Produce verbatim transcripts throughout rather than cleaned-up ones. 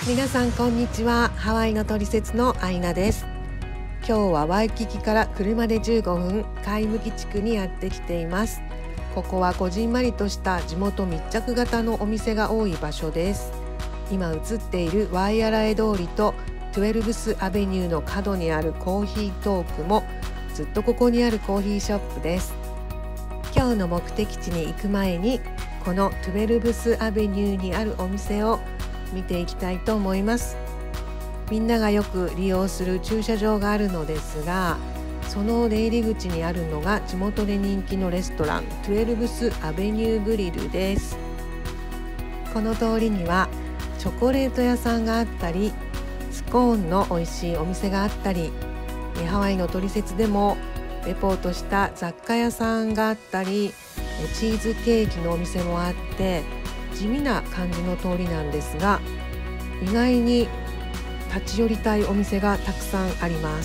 皆さんこんにちは。ハワイのトリセツのアイナです。今日はワイキキから車でじゅうごふん、カイムキ地区にやってきています。ここはこじんまりとした地元密着型のお店が多い場所です。今映っているワイアラエ通りとトゥエルブスアベニューの角にあるコーヒートークもずっとここにあるコーヒーショップです。今日の目的地に行く前にこのトゥエルブスアベニューにあるお店を見ていきたいと思います。みんながよく利用する駐車場があるのですが、その出入り口にあるのが地元で人気のレストラントゥエルブスアベニューグリルです。この通りにはチョコレート屋さんがあったり、スコーンの美味しいお店があったり、ハワイのトリセツでもレポートした雑貨屋さんがあったり、チーズケーキのお店もあって、地味な感じの通りなんですが、意外に立ち寄りたいお店がたくさんあります。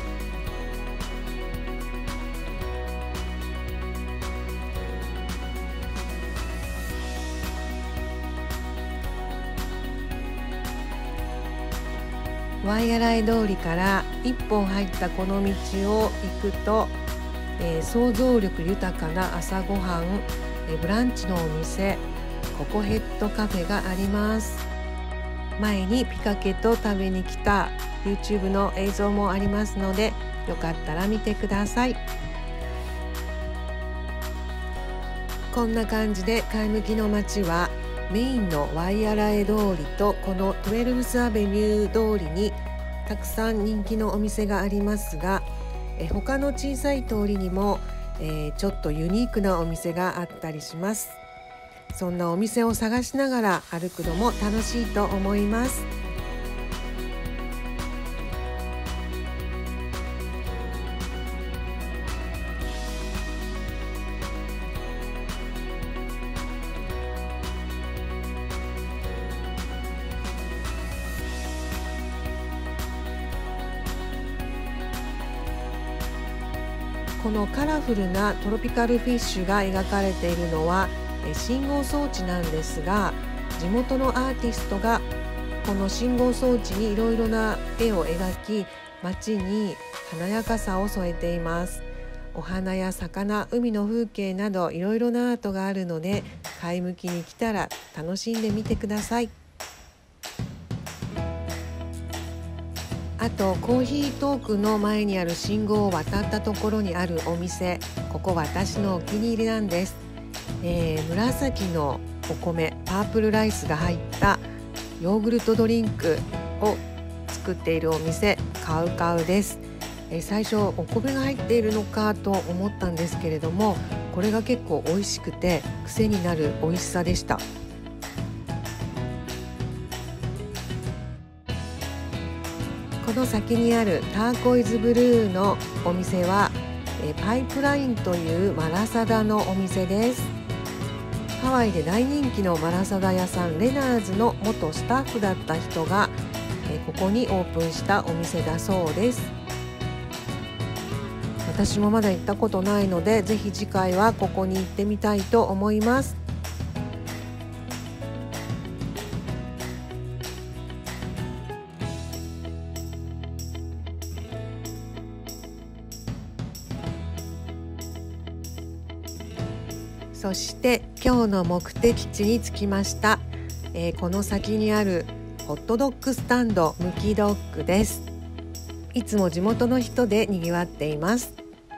ワイアライ通りから一本入ったこの道を行くと、えー、想像力豊かな朝ごはん、えー、ブランチのお店ココヘッドカフェがあります。前にピカケと食べに来た YouTube の映像もありますので、よかったら見てください。こんな感じでカイムキの街はメインのワイアラエ通りとこのトゥエルブスアベニュー通りにたくさん人気のお店がありますが、え他の小さい通りにも、えー、ちょっとユニークなお店があったりします。そんなお店を探しながら歩くのも楽しいと思います。このカラフルなトロピカルフィッシュが描かれているのは信号装置なんですが、地元のアーティストがこの信号装置にいろいろな絵を描き、街に華やかさを添えています。お花や魚、海の風景などいろいろなアートがあるので、カイムキに来たら楽しんでみてください。あとコーヒートークの前にある信号を渡ったところにあるお店、ここ私のお気に入りなんです。えー、紫のお米パープルライスが入ったヨーグルトドリンクを作っているお店カウカウです。えー、最初お米が入っているのかと思ったんですけれども、これが結構美味しくて癖になる美味しさでした。この先にあるターコイズブルーのお店はえー、パイプラインというマラサダのお店です。ハワイで大人気のマラサダ屋さんレナーズの元スタッフだった人が、えー、ここにオープンしたお店だそうです。私もまだ行ったことないので、ぜひ次回はここに行ってみたいと思います。そして今日の目的地に着きました。えー、この先にあるホットドッグスタンドムキドッグです。いつも地元の人でにぎわっています。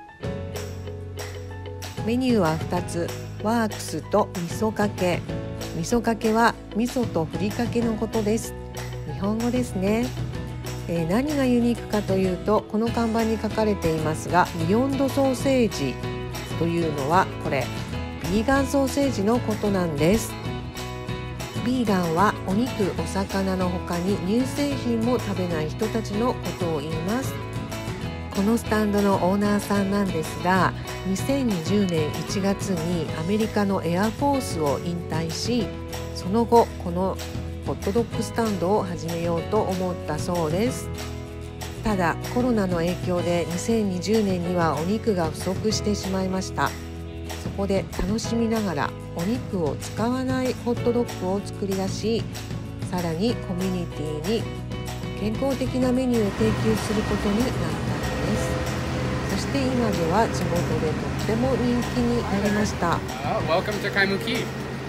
メニューはふたつ、ワークスと味噌かけ。味噌かけは味噌とふりかけのことです。日本語ですね。えー、何がユニークかというと、この看板に書かれていますが、ビヨンドソーセージというのはこれビーガンソーセージのことなんです。ビーガンはお肉、お魚の他に乳製品も食べない人たちのことを言います。このスタンドのオーナーさんなんですが、にせんにじゅうねんいちがつにアメリカのエアフォースを引退し、その後このホットドッグスタンドを始めようと思ったそうです。ただコロナの影響でにせんにじゅうねんにはお肉が不足してしまいました。そこで楽しみながらお肉を使わないホットドッグを作り出し、 さらにコミュニティに健康的なメニューを提供することになったのです。そして今では地元でとっても人気になりました。 Uh, welcome to Kaimuki.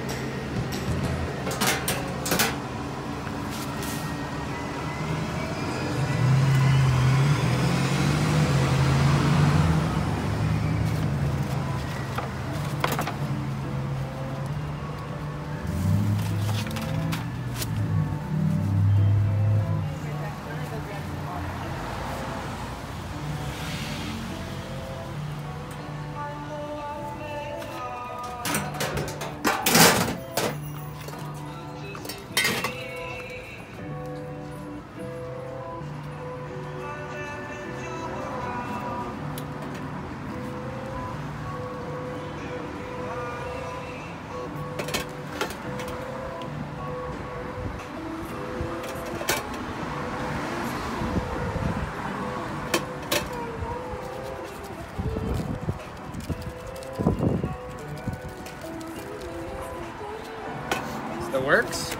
The works.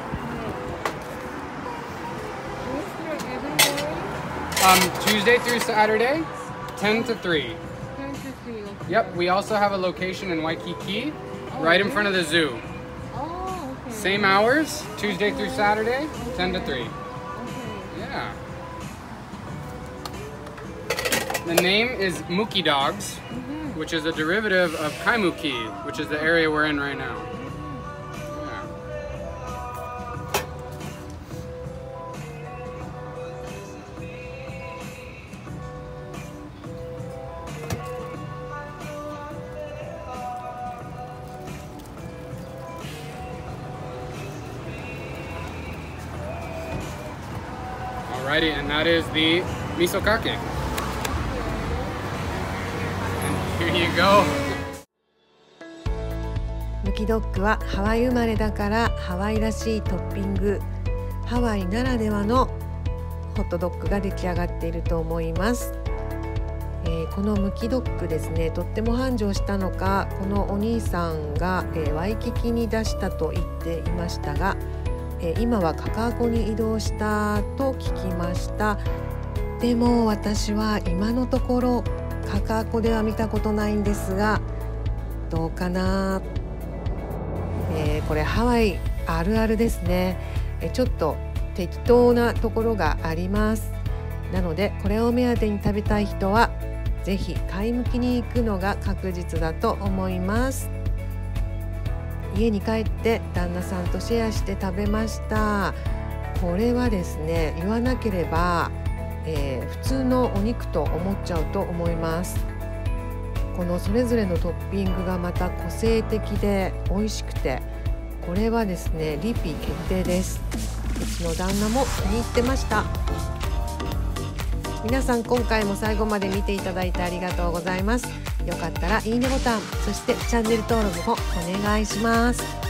Um, Tuesday through Saturday, ten to three. ten to three, okay. Yep, we also have a location in Waikiki, Oh, right in really? front of the zoo. Oh, okay. Same hours, Tuesday through Saturday, ten to three. Okay. Yeah. The name is Muki Dogs, Mm-hmm. which is a derivative of Kaimuki, which is the area we're in right now. Yeah. Alrighty, and that is the miso kake. And here you go. ムキドッグはハワイ生まれだからハワイらしいトッピング、ハワイならではのホットドッグが出来上がっていると思います。えー、このムキドッグですね、とっても繁盛したのか、このお兄さんが、えー、ワイキキに出したと言っていましたが、えー、今はカカアコに移動したと聞きました。でも私は今のところカカアコでは見たことないんですが、どうかな。えー、これハワイあるあるですね。えー、ちょっと適当なところがあります。なのでこれを目当てに食べたい人はぜひ買い向きに行くのが確実だと思います。家に帰って旦那さんとシェアして食べました。これはですね、言わなければ、えー、普通のお肉と思っちゃうと思います。このそれぞれのトッピングがまた個性的で美味しくて、これはですねリピ決定です。うちの旦那も気に入ってました。皆さん今回も最後まで見ていただいてありがとうございます。よかったらいいねボタン、そしてチャンネル登録もお願いします。